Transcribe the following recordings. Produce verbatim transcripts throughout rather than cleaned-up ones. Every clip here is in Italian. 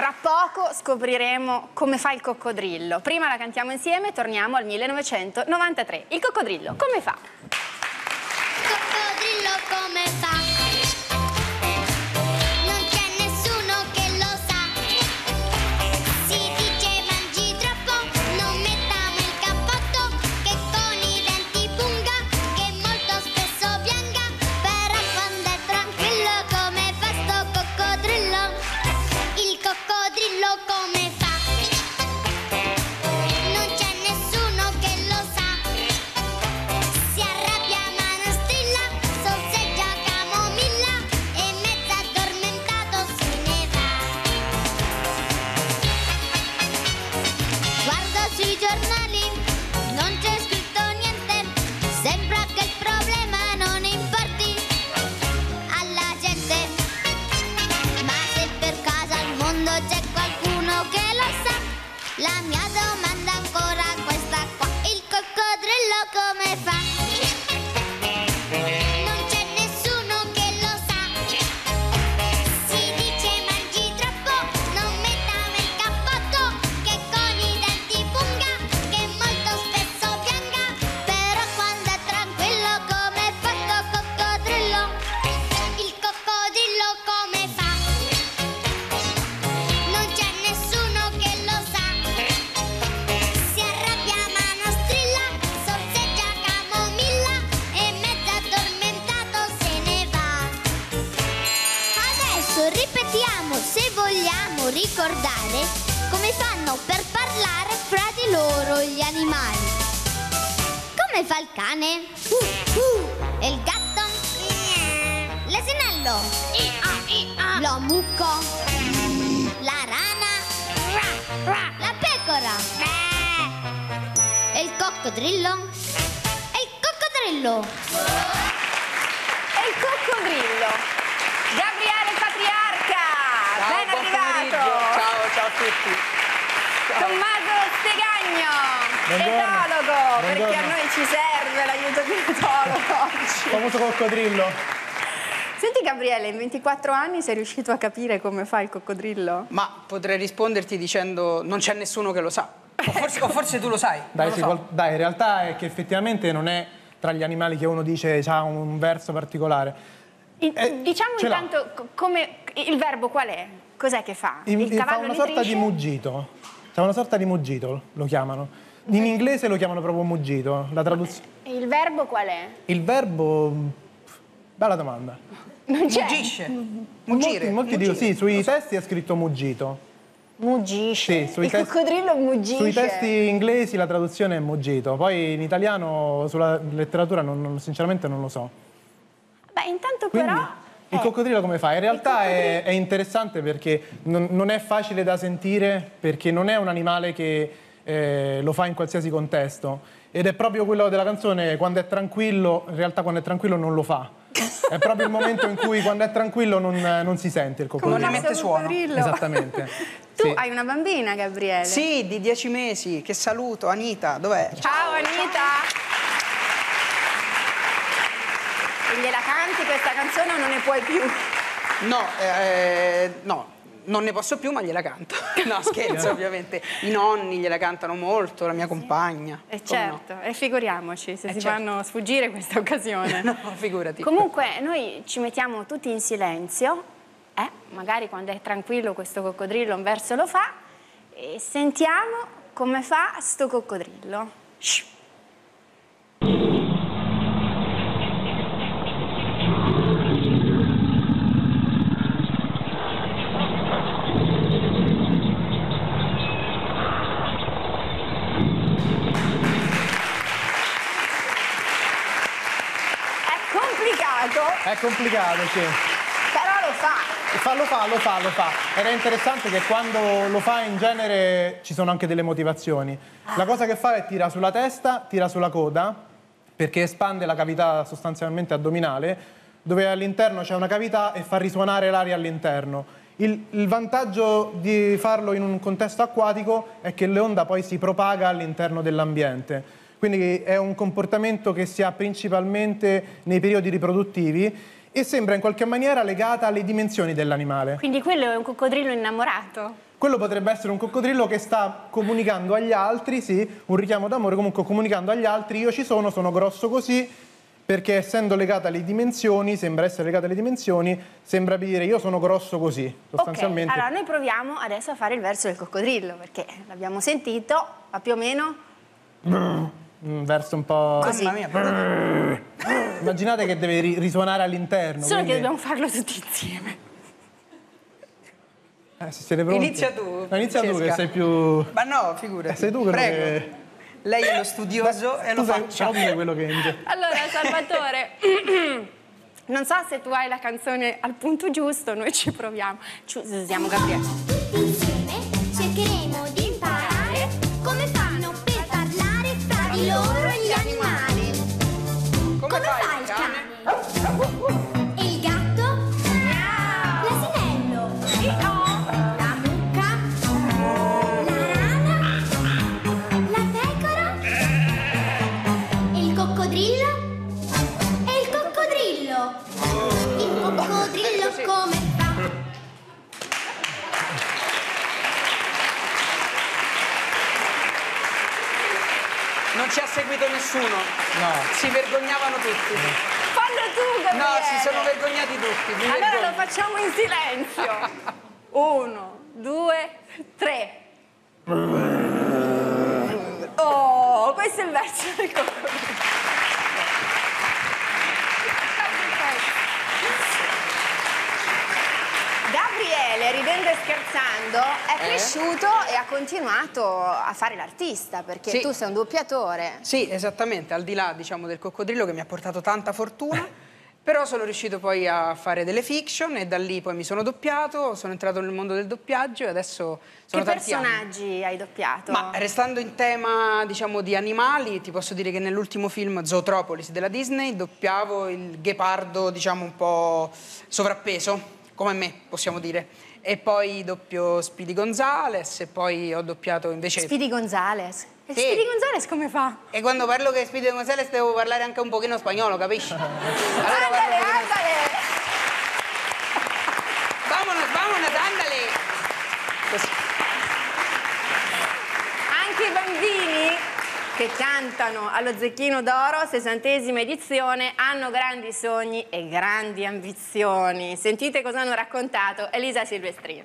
Fra poco scopriremo come fa il coccodrillo. Prima la cantiamo insieme e torniamo al millenovecentonovantatré. Il coccodrillo come fa? Il coccodrillo come fa? Non c'è nessuno che lo sa. Si dice mangi troppo, non mettiamo il cappotto, che con i denti punga, che molto spesso pianga. Però quando è tranquillo come fa sto coccodrillo? Il coccodrillo come fa? Non c'è nessuno che lo sa. Si arrabbia ma non strilla, sorseggia camomilla e mezzo addormentato se ne va. Guardo sui giornali, non c'è scritto niente, sembra che il problema non importi alla gente. Ma se per caso al mondo c'è qualcuno che lo sa, la mia domanda è ancora questa qua: il coccodrillo come fa? Non c'è nessuno che lo sa. Si dice mangi troppo, non mettiamo il cappotto, che con i denti punga, che molto spesso pianga. Però quando è tranquillo come fa sto coccodrillo? Il coccodrillo come fa? Non c'è nessuno che lo sa. Si arrabbia ma non strilla, sorseggia camomilla e mezzo addormentato se ne va. Adesso ripetiamo, se vogliamo ricordare, come fanno per parlare fra di loro gli animali. Come fa il cane? Uh, uh. E il gatto? L'asinello? L'omucco? La rana? La pecora? E il coccodrillo? E il coccodrillo? È il coccodrillo. Gabriele Patriarca, Ciao, ben buon arrivato. pomeriggio. Ciao, ciao a tutti. Ciao. Tommaso Stegagno, Buongiorno. etologo, perché a Buongiorno. noi ci serve l'aiuto di un etologo oggi. Famoso coccodrillo. Senti Gabriele, in ventiquattro anni sei riuscito a capire come fa il coccodrillo? Ma potrei risponderti dicendo non c'è nessuno che lo sa. O forse, o forse tu lo sai. Dai, non sì, lo so. qual- dai, in realtà è che effettivamente non è tra gli animali che uno dice ha un verso particolare. Il- Eh, diciamo ce l'ha. intanto co- come il verbo qual è? Cos'è che fa? In- il in- fa cavallo una sorta nitrisce? di muggito. C'è una sorta di muggito, lo chiamano. In inglese lo chiamano proprio muggito. La traduzione. E il verbo qual è? Il verbo. Bella domanda. Non c'è. Muggisce. Molti, Muggire. molti dicono sì, sui testi è scritto muggito. Muggisce. Sì, sui il test- coccodrillo muggisce. Sui testi inglesi la traduzione è muggito, poi in italiano sulla letteratura non- non- sinceramente non lo so. Beh, intanto Quindi però... il eh, coccodrillo come fa? In realtà è, è interessante perché non, non è facile da sentire, perché non è un animale che eh, lo fa in qualsiasi contesto. Ed è proprio quello della canzone, quando è tranquillo, in realtà quando è tranquillo non lo fa. È proprio il momento in cui quando è tranquillo non, non si sente il come coccodrillo. Non ne mette questo suono. coccodrillo. Esattamente. Tu Sì. hai una bambina, Gabriele? Sì, di dieci mesi, che saluto. Anita, dov'è? Ciao Anita! E gliela canti questa canzone o non ne puoi più? No, eh, no, non ne posso più, ma gliela canto. No, scherzo, ovviamente. I nonni gliela cantano molto, la mia compagna. E Come no? certo, e figuriamoci se Eh, si certo. fanno sfuggire questa occasione. No, figurati. Comunque noi ci mettiamo tutti in silenzio, eh? Magari quando è tranquillo questo coccodrillo un verso lo fa, e sentiamo come fa sto coccodrillo. Shh. È complicato, È complicato, sì. però lo fa. Fa, lo fa, lo fa, lo fa. Ed è interessante che quando lo fa in genere ci sono anche delle motivazioni. La cosa che fa è tira sulla testa, tira sulla coda, perché espande la cavità sostanzialmente addominale, dove all'interno c'è una cavità e fa risuonare l'aria all'interno. Il, il vantaggio di farlo in un contesto acquatico è che l'onda poi si propaga all'interno dell'ambiente. Quindi è un comportamento che si ha principalmente nei periodi riproduttivi e sembra in qualche maniera legata alle dimensioni dell'animale. Quindi quello è un coccodrillo innamorato? quello potrebbe essere un coccodrillo che sta comunicando agli altri, sì, un richiamo d'amore, comunque comunicando agli altri, io ci sono, sono grosso così, perché essendo legata alle dimensioni, sembra essere legata alle dimensioni, sembra dire io sono grosso così, sostanzialmente. Ok, allora noi proviamo adesso a fare il verso del coccodrillo, perché l'abbiamo sentito, ma più o meno... Un verso un po'... Così. Mamma mia. Immaginate che deve ri- risuonare all'interno. Solo quindi... che dobbiamo farlo tutti insieme. Eh, se siete pronti. Inizia tu, No, inizia tu che Francesca. sei più... Ma no, figurati. Eh, sei tu quello Prego. che... Lei è lo studioso e lo tu sei, faccia. però tu sei quello che... inge- Allora, Salvatore, non so se tu hai la canzone al punto giusto, noi ci proviamo. Ci usiamo Gabriele. Tutti insieme cercheremo di imparare come fanno per parlare fra di loro gli animali. Come, Come fai fa il il cane? cane? E il gatto? L'asinello? La mucca? La rana? La pecora? E il coccodrillo? E il coccodrillo? Il coccodrillo come fa? Non ci ha seguito nessuno. No. Si vergognavano tutti. Fallo tu, Gabriele. No, si sono vergognati tutti. mi Allora vergogno. lo facciamo in silenzio. Uno, due, tre. Oh, questo è il verso del coccodrillo. Gabriele, ridendo e scherzando, è Eh? cresciuto e ha continuato a fare l'artista, perché Sì. tu sei un doppiatore. Sì, esattamente, al di là, diciamo, del coccodrillo che mi ha portato tanta fortuna, però sono riuscito poi a fare delle fiction e da lì poi mi sono doppiato, sono entrato nel mondo del doppiaggio e adesso sono Che tanti anni. personaggi hai doppiato? Ma restando in tema, diciamo, di animali, ti posso dire che nell'ultimo film Zootropolis della Disney doppiavo il ghepardo, diciamo, un po' sovrappeso, come me, possiamo dire. E poi doppio Speedy Gonzales e poi ho doppiato invece... Speedy Gonzales. E Sì. Speedy Gonzales come fa? E quando parlo che Speedy Gonzales devo parlare anche un pochino spagnolo, capisci? Allora Ándale, parlo un pochino- ándale. Vámonos, vámonos, ándale! Così. Anche i bambini che cantano allo Zecchino d'Oro, sessantesima edizione, hanno grandi sogni e grandi ambizioni. Sentite cosa hanno raccontato Elisa Silvestrini.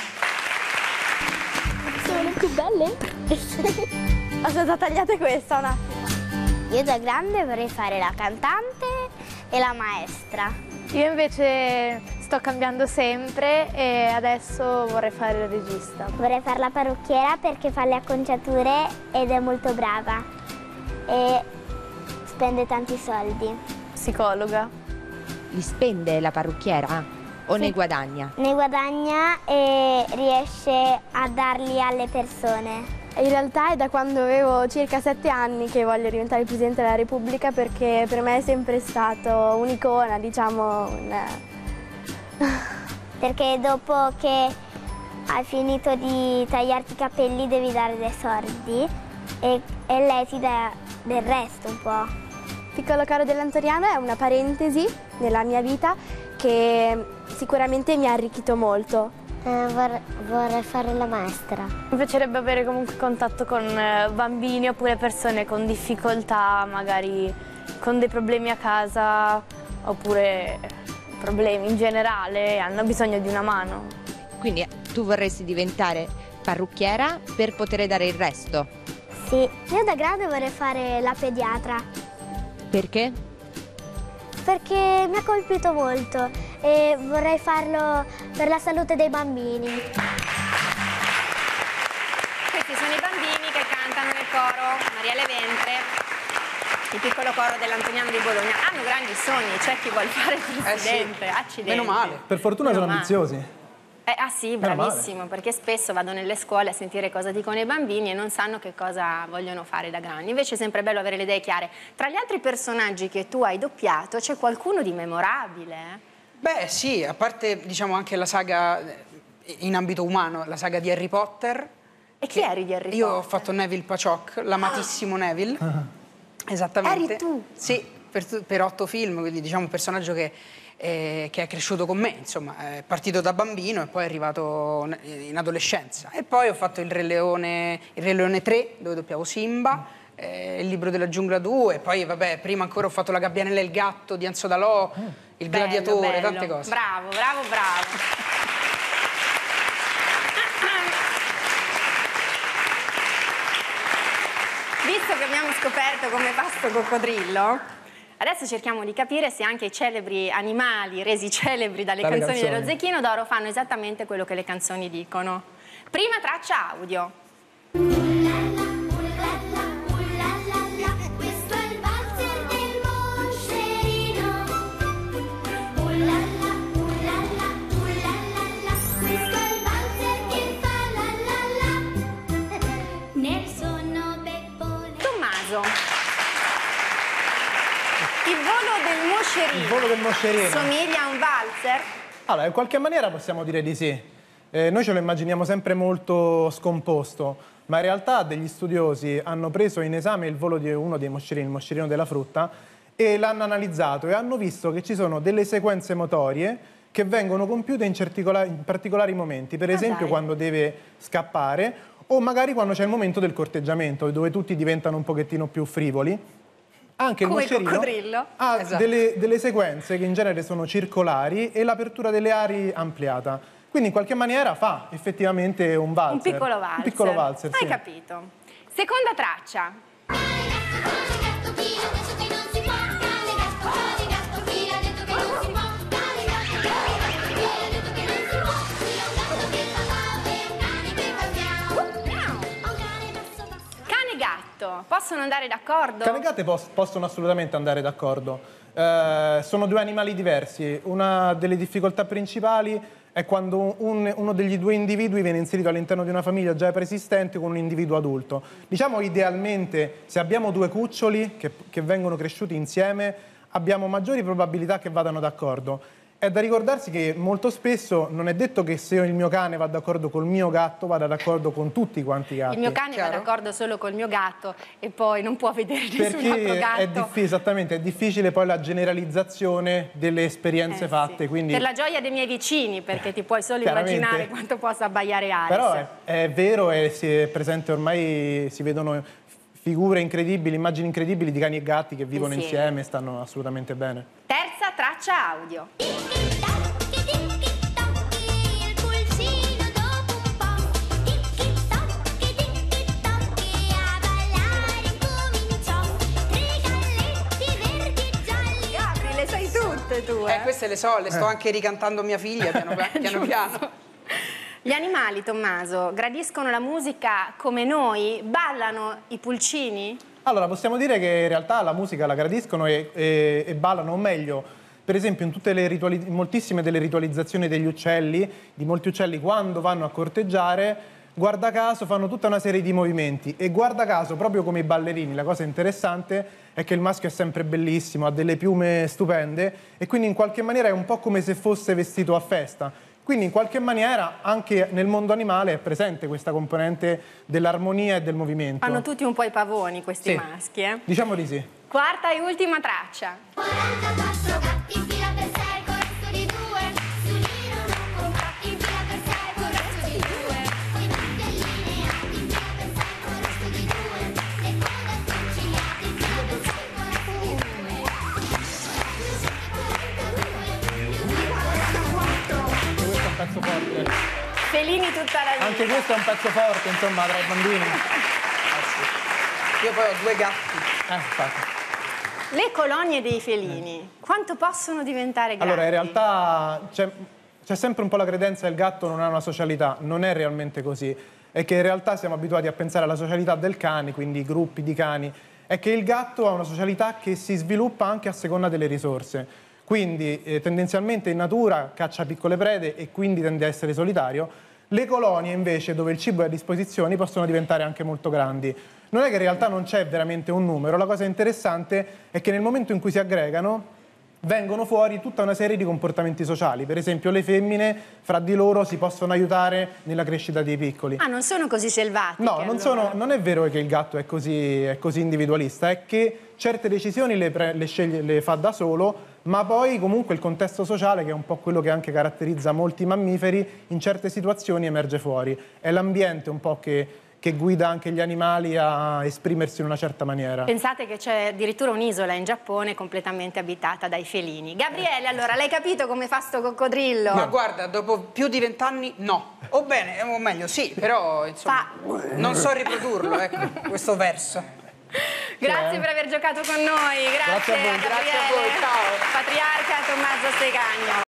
Sono più belle? Aspetta, tagliate questa un attimo. Io da grande vorrei fare la cantante e la maestra. Io invece sto cambiando sempre e adesso vorrei fare il regista. Vorrei fare la parrucchiera perché fa le acconciature ed è molto brava e spende tanti soldi. Psicologa. Li spende la parrucchiera o ne guadagna? Ne guadagna e riesce a darli alle persone. In realtà è da quando avevo circa sette anni che voglio diventare il Presidente della Repubblica perché per me è sempre stato un'icona, diciamo. Un... Perché dopo che hai finito di tagliarti i capelli devi dare dei soldi e, e lei ti dà del resto un po'. Piccolo caro dell'Antoniano è una parentesi nella mia vita che sicuramente mi ha arricchito molto. Eh, vor- vorrei fare la maestra. Mi piacerebbe avere comunque contatto con eh, bambini oppure persone con difficoltà, magari con dei problemi a casa oppure problemi in generale e hanno bisogno di una mano. Quindi tu vorresti diventare parrucchiera per poter dare il resto. Sì, io da grande vorrei fare la pediatra Perché? perché mi ha colpito molto e vorrei farlo per la salute dei bambini. Questi sono i bambini che cantano nel coro Marielle Ventre, il piccolo coro dell'Antoniano di Bologna. Hanno grandi sogni, c'è chi vuole fare il presidente, Eh sì. accidenti. Meno male. Per fortuna Meno sono male. ambiziosi. Eh, ah sì, Meno male. bravissimo, perché spesso vado nelle scuole a sentire cosa dicono i bambini e non sanno che cosa vogliono fare da grandi. Invece è sempre bello avere le idee chiare. Tra gli altri personaggi che tu hai doppiato c'è qualcuno di memorabile? eh? Beh, sì, a parte, diciamo, anche la saga eh, in ambito umano, la saga di Harry Potter. E chi che eri di Harry Io Potter? ho fatto Neville Paciok, l'amatissimo Neville. Esattamente. Eri tu? Sì, per, tu- per otto film, quindi diciamo un personaggio che eh, che è cresciuto con me, insomma, è partito da bambino e poi è arrivato in adolescenza. E poi ho fatto il Re Leone, il Re Leone tre, dove doppiavo Simba, eh, il Libro della giungla due, poi vabbè, prima ancora ho fatto La Gabbianella e il gatto di Enzo Dalò, il Bello, Gladiatore, bello. tante cose. Bravo, bravo, bravo. Visto che abbiamo scoperto come fa sto coccodrillo, adesso cerchiamo di capire se anche i celebri animali resi celebri dalle Dalle canzoni, canzoni. dello Zecchino d'Oro fanno esattamente quello che le canzoni dicono. Prima traccia audio. Questo è il valzer del moscerino. Ullalla, ullalla, ullalla, questo è il valzer che fa la la la. Nel sonno Beppone. Tommaso, il volo del moscerino, Il volo del moscerino. somiglia a un valzer? Allora, in qualche maniera possiamo dire di sì. Eh, noi ce lo immaginiamo sempre molto scomposto, ma in realtà degli studiosi hanno preso in esame il volo di uno dei moscerini, il moscerino della frutta, e l'hanno analizzato e hanno visto che ci sono delle sequenze motorie che vengono compiute in, certicola- in particolari momenti, per Ah, esempio dai. quando deve scappare o magari quando c'è il momento del corteggiamento, dove tutti diventano un pochettino più frivoli. Anche il Come il moscerino coccodrillo. ha Esatto. delle, delle sequenze che in genere sono circolari e l'apertura delle ali ampliata. Quindi in qualche maniera fa effettivamente un valzer. Un piccolo valzer. Un piccolo valzer, Hai sì. capito. Seconda traccia. Gatto, chi ha detto che non si può? Cane gatto, cane gatto, chi ha detto che non si può? Cane gatto, cane gatto, chi ha detto che non si può? Io ho un gatto che fa fave e un cane che fa miau. Miau. Ho un cane basso basso. Cane e gatto possono andare d'accordo? Cane e gatte pos- possono assolutamente andare d'accordo. Eh, sono due animali diversi. Una delle difficoltà principali è quando un- uno degli due individui viene inserito all'interno di una famiglia già preesistente con un individuo adulto. Diciamo idealmente, se abbiamo due cuccioli che, che vengono cresciuti insieme, abbiamo maggiori probabilità che vadano d'accordo. È da ricordarsi che molto spesso non è detto che se il mio cane va d'accordo col mio gatto vada d'accordo con tutti quanti i gatti. Il mio cane Chiaro? va d'accordo solo col mio gatto e poi non può vedere nessun altro Perché gatto. è, diffi- esattamente, è difficile poi la generalizzazione delle esperienze Eh, fatte. sì. Quindi... Per la gioia dei miei vicini, perché ti puoi solo Chiaramente. immaginare quanto possa abbaiare Alice. Però è, è vero e si è presente ormai, si vedono figure incredibili, immagini incredibili di cani e gatti che vivono Insieme. insieme e stanno assolutamente bene. Terza traccia audio. Tocchi, ticchi, tocchi, il pulsino dopo un po'. Ticchi, tocchi, ticchi, tocchi, a ballare cominciò. Tre galletti verdi e gialli. Gabri, le sai tutte tu, eh? Eh, queste le so, le sto anche ricantando a mia figlia piano piano. piano, piano. Gli animali, Tommaso, gradiscono la musica come noi? Ballano i pulcini? Allora, possiamo dire che in realtà la musica la gradiscono e, e- e ballano, o meglio, per esempio in, tutte le rituali- in moltissime delle ritualizzazioni degli uccelli, di molti uccelli, quando vanno a corteggiare, guarda caso fanno tutta una serie di movimenti e guarda caso, proprio come i ballerini, la cosa interessante è che il maschio è sempre bellissimo, ha delle piume stupende e quindi in qualche maniera è un po' come se fosse vestito a festa. Quindi in qualche maniera anche nel mondo animale è presente questa componente dell'armonia e del movimento. Fanno tutti un po' i pavoni questi Sì. maschi, eh? Diciamo di sì. Quarta e ultima traccia. quarantaquattro gatti in fila per sei, con resto di due. Su Nino non compatti in fila per sei, con resto di due. I mantelline atti in fila per sei, con resto di due. Le code conciliate in fila per sei, con resto di due. Questo è un pezzo forte. Felini tutta la vita. Anche questo è un pezzo forte, insomma, tra i bambini. Io poi ho due gatti. Eh, infatti. Le colonie dei felini, quanto possono diventare grandi? Allora, in realtà c'è, c'è sempre un po' la credenza che il gatto non ha una socialità, non è realmente così. È che in realtà siamo abituati a pensare alla socialità del cane, quindi i gruppi di cani. È che il gatto ha una socialità che si sviluppa anche a seconda delle risorse. Quindi eh, tendenzialmente in natura caccia piccole prede e quindi tende a essere solitario. Le colonie invece, dove il cibo è a disposizione, possono diventare anche molto grandi. Non è che in realtà non c'è veramente un numero, la cosa interessante è che nel momento in cui si aggregano vengono fuori tutta una serie di comportamenti sociali. Per esempio le femmine fra di loro si possono aiutare nella crescita dei piccoli. Ah, non sono così selvatiche? No, non, allora. sono, non è vero che il gatto è così, è così individualista, è che certe decisioni le, pre- le sceglie, le fa da solo, ma poi comunque il contesto sociale, che è un po' quello che anche caratterizza molti mammiferi, in certe situazioni emerge fuori. È l'ambiente un po' che, che guida anche gli animali a esprimersi in una certa maniera. Pensate che c'è addirittura un'isola in Giappone completamente abitata dai felini. Gabriele, allora, l'hai capito come fa sto coccodrillo? Ma guarda, dopo più di vent'anni no. O bene, o meglio sì, però insomma Fa... non so riprodurlo, ecco, questo verso. Grazie per aver giocato con noi, grazie, Grazie a voi. a Gabriele, Grazie a voi, ciao. Patriarca Tommaso Stegagno.